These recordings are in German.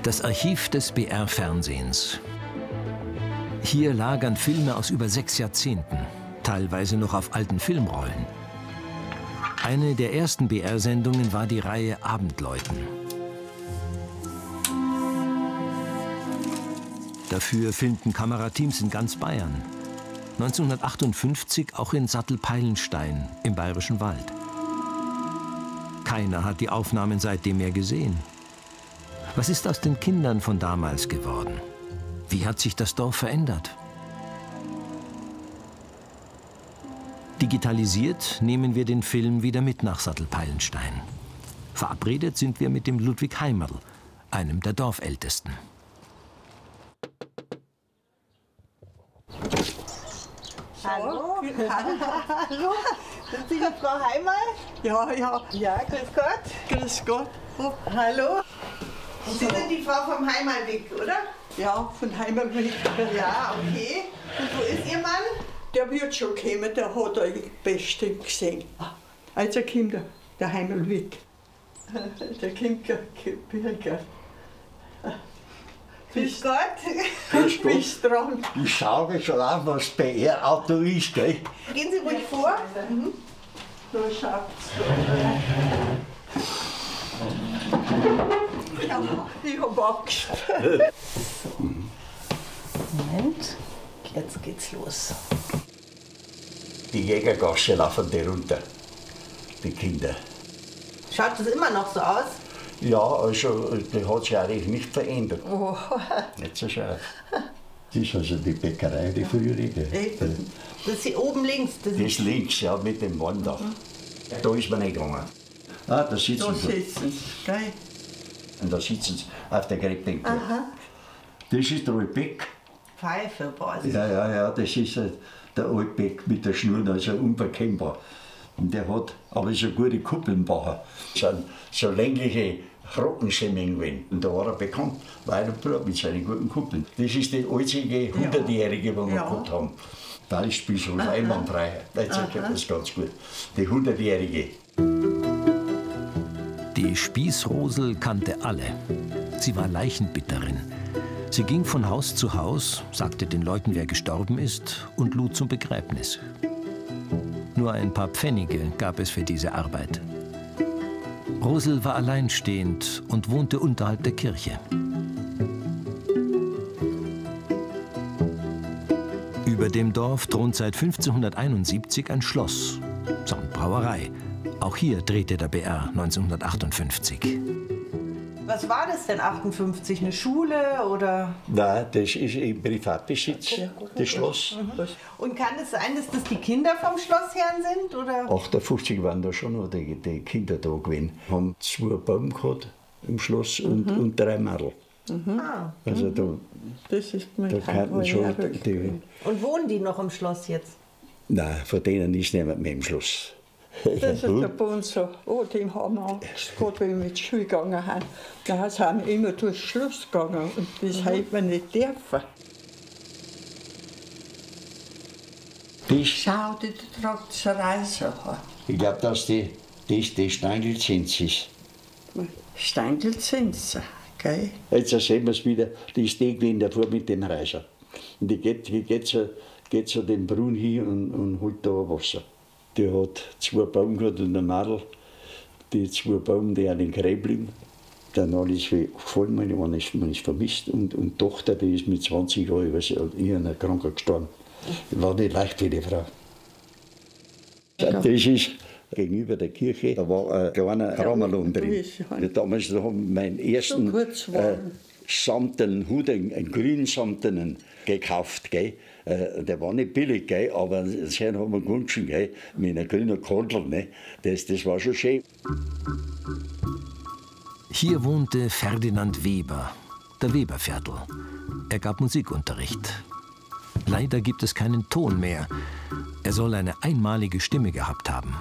Das Archiv des BR-Fernsehens. Hier lagern Filme aus über 6 Jahrzehnten, teilweise noch auf alten Filmrollen. Eine der ersten BR-Sendungen war die Reihe Abendläuten. Dafür filmten Kamerateams in ganz Bayern. 1958 auch in Sattelpeilenstein im Bayerischen Wald. Keiner hat die Aufnahmen seitdem mehr gesehen. Was ist aus den Kindern von damals geworden? Wie hat sich das Dorf verändert? Digitalisiert nehmen wir den Film wieder mit nach Sattelpeilenstein. Verabredet sind wir mit dem Ludwig Heimerl, einem der Dorfältesten. Hallo. Hallo. Sind Sie die Frau Heimerl? Ja, ja. Ja, grüß Gott. Grüß Gott. Oh, hallo. Sie sind die Frau vom Heimerlweg, oder? Ja, von Heimerlweg. Ja, okay. Und wo ist Ihr Mann? Der wird schon kommen, der hat euch bestimmt gesehen. Also kommt der Heimerlweg. Der kommt Birger. Grüß Gott. Grüß Gott. Bist dran. Ich schaue schon an, was BR-Auto ist, gell? Gehen Sie ruhig vor. Da schaut's. Ja, ich hab Angst. Moment, jetzt geht's los. Die Jägergasse laufen die runter, die Kinder. Schaut das immer noch so aus? Ja, also, die hat sich eigentlich nicht verändert. Oh. Nicht so scharf. Das ist also die Bäckerei, die frühere. Das ist hier oben links. Das ist links, ja, mit dem Wandach. Da ist man nicht gegangen. Ah, da sitzen Da sie. sitzen sie, gell? Und da sitzen sie auf der Gräbdenkmal. Das ist der Altbeck. Pfeife, boah. Ja, das ist der Altbeck mit der Schnur, also unverkennbar. Und der hat aber so gute Kuppeln gebaut. So längliche Roggenschemming gewesen. Und da war er bekannt, weil er mit seinen guten Kuppeln. Das ist die einzige 100-jährige, die wir gehabt haben. Ballspiel so einwandfrei. Jetzt erkennt das ganz gut. Die 100-jährige. Die Spießrosel kannte alle. Sie war Leichenbitterin. Sie ging von Haus zu Haus, sagte den Leuten, wer gestorben ist, und lud zum Begräbnis. Nur ein paar Pfennige gab es für diese Arbeit. Rosel war alleinstehend und wohnte unterhalb der Kirche. Über dem Dorf thront seit 1571 ein Schloss samt Brauerei. Auch hier drehte der BR 1958. Was war das denn, 58? Eine Schule oder? Nein, das ist im Privatbesitz, das Schloss. Und kann es sein, dass das die Kinder vom Schlossherrn sind? Oder? 58 waren da schon noch die Kinder da gewesen. Haben 2 Baum gehabt im Schloss und 3 Mädel. Also Das ist mein da kannten schon die. Und wohnen die noch im Schloss jetzt? Nein, von denen ist niemand mehr im Schloss. Das ist der bei uns so. Oh, den haben wir gerade, wenn wir mit Schule gegangen haben. Da sind wir immer durchs Schloss gegangen und das hat man nicht dürfen. Schau, die tragt so Reise. Ich glaube, dass die Steinlizenz ist. Steinlizenz, gell? Jetzt sehen wir es wieder, die ist die gewesen davor mit dem Reiser. Und die geht so den Brunnen hin und holt da Wasser. Die hat 2 Baum gehabt und ein Mädel. Die 2 Baum, die an den Gräbling. Dann alles gefallen, man ist vermisst. Und die Tochter, die ist mit 20 Jahren, ich weiß nicht, in einer Krankheit gestorben. Die war nicht leicht für die Frau. Das ist gegenüber der Kirche, da war ein kleiner Ramelon drin. Damals haben wir meinen ersten samtenen Hut, einen grünen samtenen, gekauft. Gell? Der war nicht billig, gell? Aber den haben wir gewünscht, gell? Mit einer grünen Kordel. Ne? Das war schon schön. Hier wohnte Ferdinand Weber, der Weberviertel. Er gab Musikunterricht. Leider gibt es keinen Ton mehr. Er soll eine einmalige Stimme gehabt haben.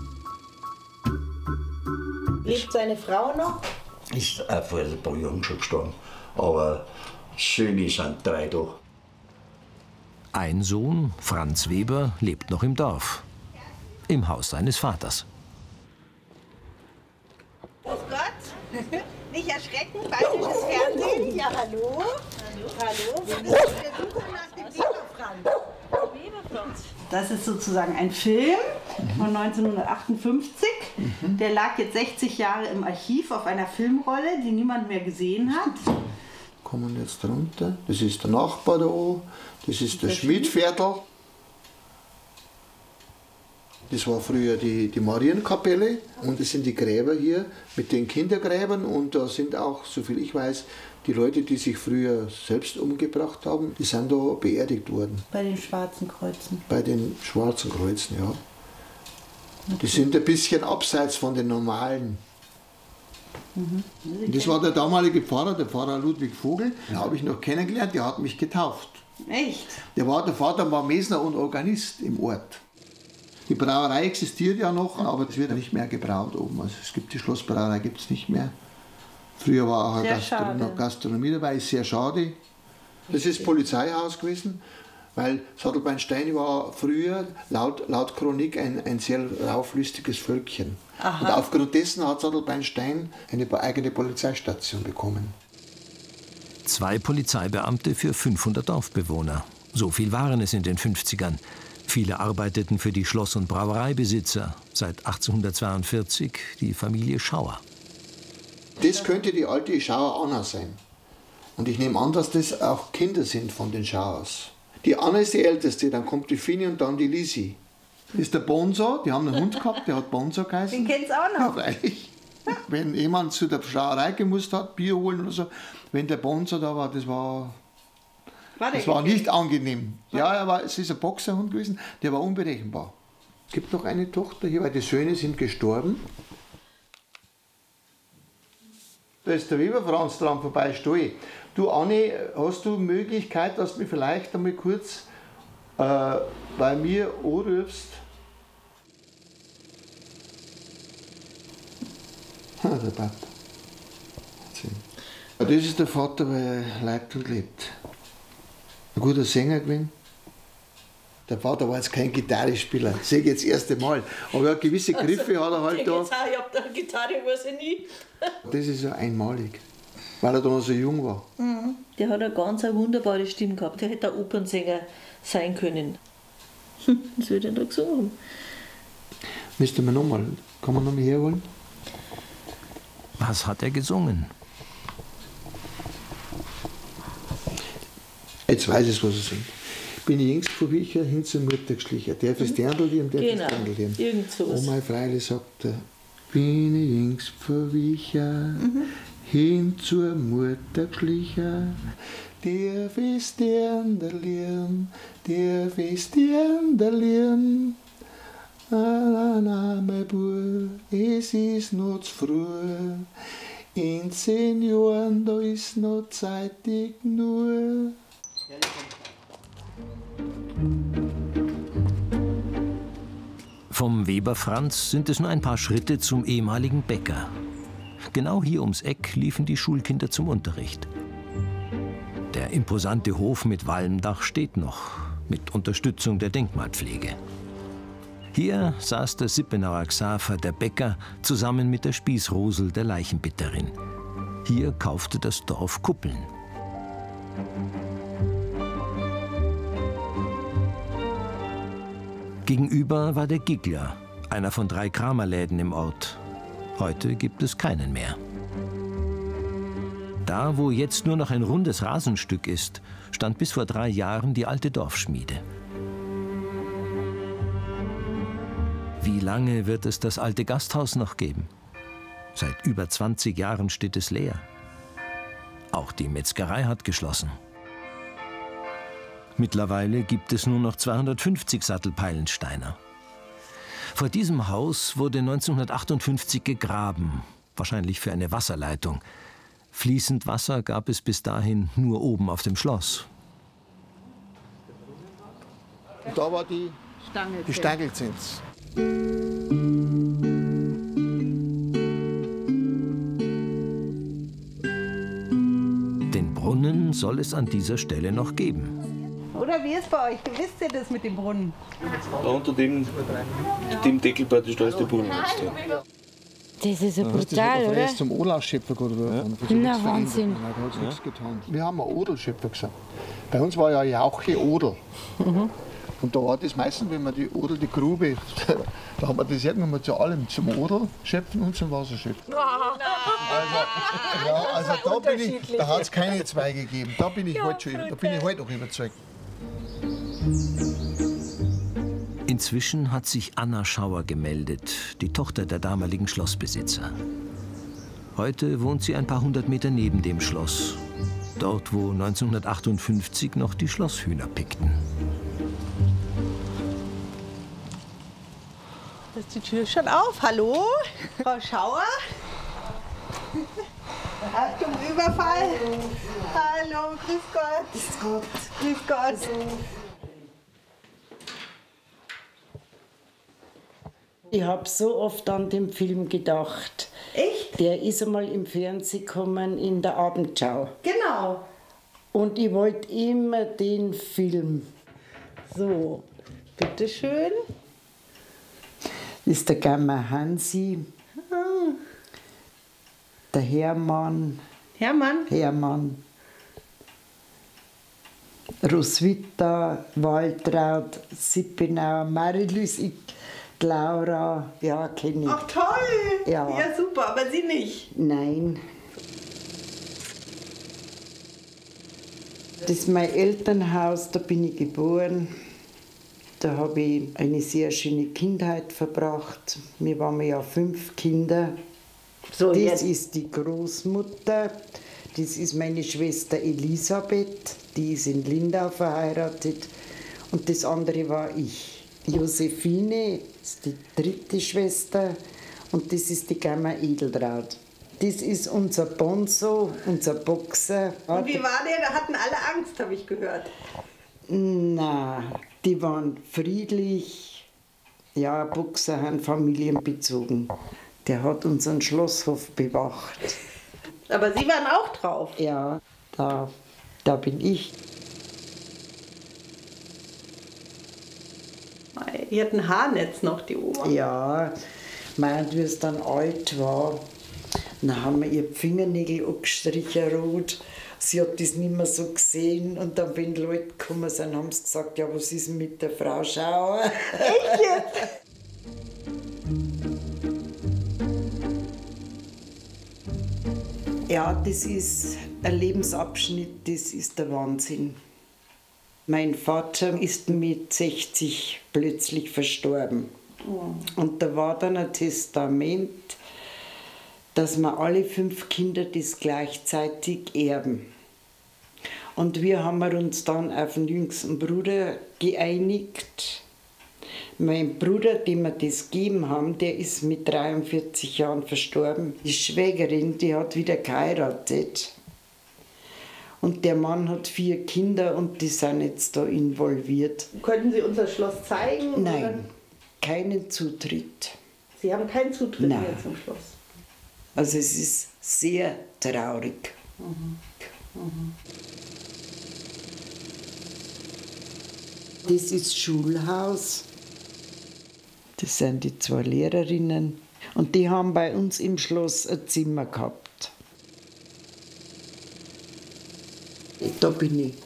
Lebt seine Frau noch? Ist vor ein paar Jahren schon gestorben. Aber Söhne sind 3 da. Ein Sohn, Franz Weber, lebt noch im Dorf. Im Haus seines Vaters. Grüß Gott. Nicht erschrecken, bayerisches Fernsehen. Ja, hallo. Hallo. Wir müssen suchen nach dem Weber-Franz. Das ist sozusagen ein Film von 1958. Der lag jetzt 60 Jahre im Archiv auf einer Filmrolle, die niemand mehr gesehen hat. Kommen wir jetzt runter. Das ist der Nachbar da oben. Das ist der Schmidviertel. Das war früher die Marienkapelle und das sind die Gräber hier mit den Kindergräbern und da sind auch, soviel ich weiß, die Leute, die sich früher selbst umgebracht haben, die sind da beerdigt worden. Bei den Schwarzen Kreuzen. Bei den Schwarzen Kreuzen, ja. Okay. Die sind ein bisschen abseits von den normalen. Das war der damalige Pfarrer, der Pfarrer Ludwig Vogel. Den habe ich noch kennengelernt, der hat mich getauft. Echt? Der Vater war Mesner und Organist im Ort. Die Brauerei existiert ja noch, aber es wird nicht mehr gebraut oben. Also es gibt die Schlossbrauerei, gibt es nicht mehr. Früher war auch eine Gastronomie dabei, ist sehr schade. Das ist Polizeihaus gewesen, weil Sattelbeinstein war früher laut Chronik ein sehr rauflüstiges Völkchen. Aha. Und aufgrund dessen hat Sattelbeinstein eine eigene Polizeistation bekommen. 2 Polizeibeamte für 500 Dorfbewohner. So viel waren es in den 50ern. Viele arbeiteten für die Schloss- und Brauereibesitzer. Seit 1842 die Familie Schauer. Das könnte die alte Schauer Anna sein. Und ich nehme an, dass das auch Kinder sind von den Schauers. Die Anna ist die Älteste, dann kommt die Fini und dann die Lisi. Das ist der Bonzo, die haben einen Hund gehabt, der hat Bonzo geheißen. Den kennst du auch noch? Ja, freilich. Wenn jemand zu der Brauerei gemusst hat, Bier holen oder so, wenn der Bonzo da war, das war nicht angenehm. Ja, es ist ein Boxerhund gewesen, der war unberechenbar. Es gibt noch eine Tochter hier, weil die Söhne sind gestorben. Da ist der Weber-Franz dran vorbei, Stoi. Du, Anni, hast du Möglichkeit, dass du mich vielleicht einmal kurz bei mir anrufst? Der Papa. Das ist der Vater, weil er lebt und lebt. Ein guter Sänger gewesen. Der Vater war jetzt kein Gitarrespieler, das sehe ich jetzt das erste Mal. Aber gewisse Griffe hat er halt da. Ich hab da Gitarre, weiß ich nie. Das ist so einmalig, weil er da noch so jung war. Mhm. Der hat eine ganz wunderbare Stimme gehabt. Der hätte ein Opernsänger sein können. Was würde er da gesungen haben? Müsste man nochmal, kann man nochmal herholen? Was hat er gesungen? Jetzt weiß ich, was er singt. Bin ich jüngst von Wicher hin zur Mutter geschlichen. Der fürs Dirndl, der fürs Dirndl. Irgend sowas. Oh mein Freile, sagt er, bin ich jüngst von Wicher hin zur Mutter geschlichen. Der fürs Dirndl, der fürs Dirndl. Na, na, mein Bub, es ist noch zu früh. In 10 Jahren, da ist noch zeitig nur. Vom Weber Franz sind es nur ein paar Schritte zum ehemaligen Bäcker. Genau hier ums Eck liefen die Schulkinder zum Unterricht. Der imposante Hof mit Walmdach steht noch, mit Unterstützung der Denkmalpflege. Hier saß der Sippenauer Xaver, der Bäcker, zusammen mit der Spießrosel, der Leichenbitterin. Hier kaufte das Dorf Kuppeln. Gegenüber war der Giggler, einer von 3 Kramerläden im Ort. Heute gibt es keinen mehr. Da, wo jetzt nur noch ein rundes Rasenstück ist, stand bis vor 3 Jahren die alte Dorfschmiede. Wie lange wird es das alte Gasthaus noch geben? Seit über 20 Jahren steht es leer. Auch die Metzgerei hat geschlossen. Mittlerweile gibt es nur noch 250 Sattelpeilensteiner. Vor diesem Haus wurde 1958 gegraben, wahrscheinlich für eine Wasserleitung. Fließend Wasser gab es bis dahin nur oben auf dem Schloss. Und da war die Stangelzins. Den Brunnen soll es an dieser Stelle noch geben. Oder wie ist bei euch? Wisst ihr das mit dem Brunnen? Da unter dem Deckel praktisch, da ist der Brunnen jetzt drin. Das ist ja brutal, Das hat er oder? erst zum Odelausschöpfer geworden. Na, Wahnsinn. Da hat sich nichts getan. Wir haben einen Odelschöpfer gesagt. Bei uns war ja Jauche Odel. Und da war das meistens, wenn man die Odel, die Grube, da haben wir das irgendwann mal zu allem, zum Odel schöpfen und zum Wasserschöpfen. Also da hat es keine zwei gegeben. Da bin ich heute noch überzeugt. Inzwischen hat sich Anna Schauer gemeldet, die Tochter der damaligen Schlossbesitzer. Heute wohnt sie ein paar hundert Meter neben dem Schloss, dort wo 1958 noch die Schlosshühner pickten. Da ist die Tür schon auf. Hallo, Frau Schauer. Achtung, Überfall. Hallo, grüß Gott. Grüß Gott. Grüß Gott. Ich habe so oft an den Film gedacht. Echt? Der ist einmal im Fernsehen gekommen in der Abendschau. Genau. Und ich wollte immer den Film. So, bitteschön. Das ist der Gamma Hansi, der Hermann, Roswitha, Waltraud, Sippenauer, Marilys, Laura, ja, kenne ich. Ach toll! Ja. Ja, super, aber Sie nicht. Nein. Das ist mein Elternhaus, da bin ich geboren. Da habe ich eine sehr schöne Kindheit verbracht. Wir waren ja 5 Kinder. So, das jetzt. ist die Großmutter. Das ist meine Schwester Elisabeth, die ist in Lindau verheiratet. Und das andere war ich. Josephine ist die 3. Schwester und das ist die Gamma Edeltraud. Das ist unser Bonzo, unser Boxer. Und wie war der? Da hatten alle Angst, habe ich gehört. Na, die waren friedlich. Ja, Boxer haben familienbezogen. Der hat unseren Schlosshof bewacht. Aber Sie waren auch drauf. Ja, da bin ich. Die hatten Haarnetz noch, die Oma. Ja, meint, wie es dann alt war, dann haben wir ihr Fingernägel angestrichen rot. Sie hat das nicht mehr so gesehen und dann, wenn die Leute gekommen sind, haben sie gesagt, ja, was ist denn mit der Frau Schauer? Echt jetzt? Ja, das ist ein Lebensabschnitt, das ist der Wahnsinn. Mein Vater ist mit 60 plötzlich verstorben. Und da war dann ein Testament, dass wir alle 5 Kinder das gleichzeitig erben. Und wir haben uns dann auf den jüngsten Bruder geeinigt. Mein Bruder, dem wir das gegeben haben, der ist mit 43 Jahren verstorben. Die Schwägerin, die hat wieder geheiratet. Und der Mann hat 4 Kinder und die sind jetzt da involviert. Könnten Sie unser Schloss zeigen? Nein, oder? keinen Zutritt. Sie haben keinen Zutritt Nein. mehr zum Schloss. Also es ist sehr traurig. Das ist Schulhaus. Das sind die 2 Lehrerinnen. Und die haben bei uns im Schloss ein Zimmer gehabt. Da bin ich.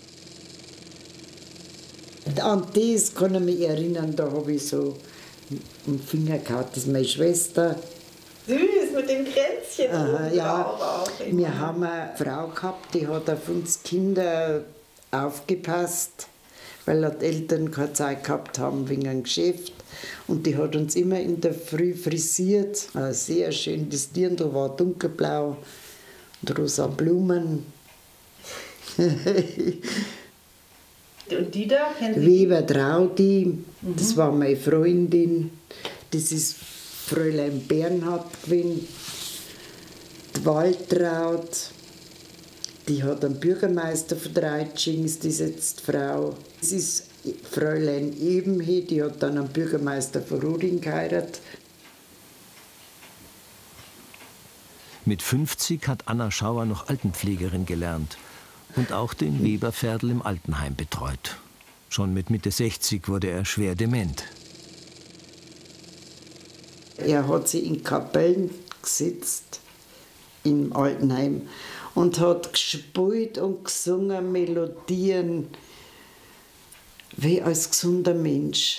An das kann ich mich erinnern, da habe ich so einen Finger gehabt. Das ist meine Schwester. Süß, mit den Kränzchen. Aha, ja. Auch. Wir haben eine Frau gehabt, die hat auf uns Kinder aufgepasst, weil die Eltern keine Zeit gehabt haben wegen einem Geschäft. Und die hat uns immer in der Früh frisiert. Sehr schön, das Dirndl war dunkelblau und rosa Blumen. Und die da? Kennen Sie? Weber Traudi, das war meine Freundin. Das ist Fräulein Bernhard gewesen. Die Waltraud, die hat einen Bürgermeister von Dreitschings, die ist jetzt Frau. Das ist Fräulein Ebenhe, die hat dann einen Bürgermeister von Ruding geheiratet. Mit 50 hat Anna Schauer noch Altenpflegerin gelernt und auch den Weber Ferdl im Altenheim betreut. Schon mit Mitte 60 wurde er schwer dement. Er hat sich in Kapellen gesetzt, im Altenheim, und hat gespielt und gesungen Melodien wie als gesunder Mensch.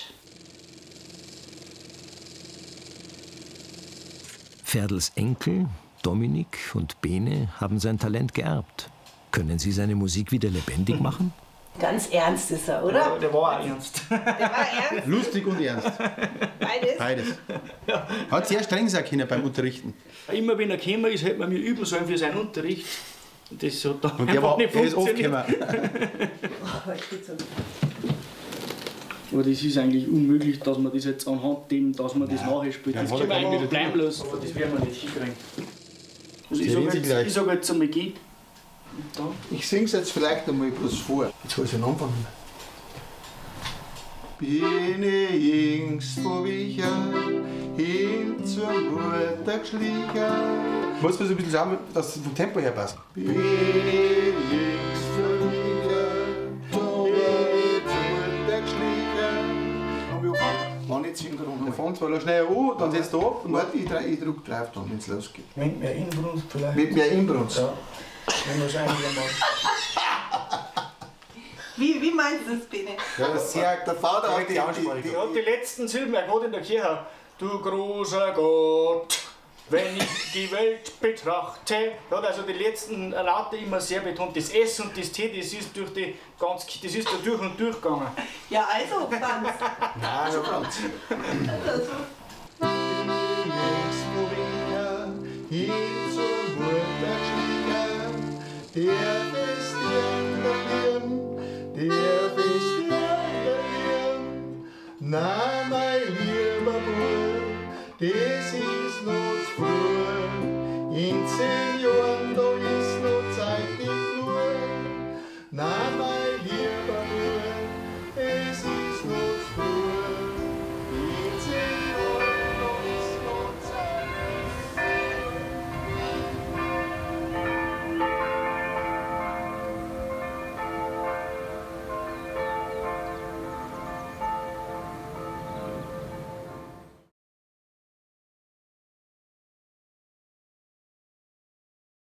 Ferdls Enkel, Dominik und Bene haben sein Talent geerbt. Können sie seine Musik wieder lebendig machen? Ganz ernst ist er, oder? Ja, der war auch ernst. Der war ernst? Lustig und ernst. Beides? Beides. Hat sehr streng sein können beim Unterrichten. Immer wenn er gekommen ist, hätte man mir üben sollen für seinen Unterricht. Und das hat dann Und der nicht ist oft funktioniert. gekommen. Aber das ist eigentlich unmöglich, dass man das jetzt anhand dem, dass man das nachher spielt. Das können wir eigentlich bleiben lassen, aber das werden wir nicht hinkriegen. Also ich sage jetzt einmal geht. Ich sing's jetzt vielleicht einmal bloß vor. Jetzt hol ich den Anfang. Bin ich jüngst von Wicher hin zur Mutter geschlichen. Muss man so ein bisschen sagen, dass es vom Tempo her passt. Bin ich jüngst von Wicher hin zur Mutter geschlichen. War nicht synchron. Der fängt zwar schnell an, dann setzt er ab. Warte, ich drück drauf, dann, wenn es losgeht. Mit mehr Inbrunst vielleicht. Mit mehr Inbrunst? Ja. Wenn wir es einigermaßen. Wie meinst du das, Bene? Ja, das ist sehr, Der Vater hat Die hat die letzten Silben, er geht in der Kirche. Du großer Gott, wenn ich die Welt betrachte. Er hat also die letzten Laute immer sehr betont. Das S und das T, das ist durch die ganz, das ist da durch und durch gegangen. Ja, also, Franz. Nein, so Franz. Hin zur Mutter geschlichen, der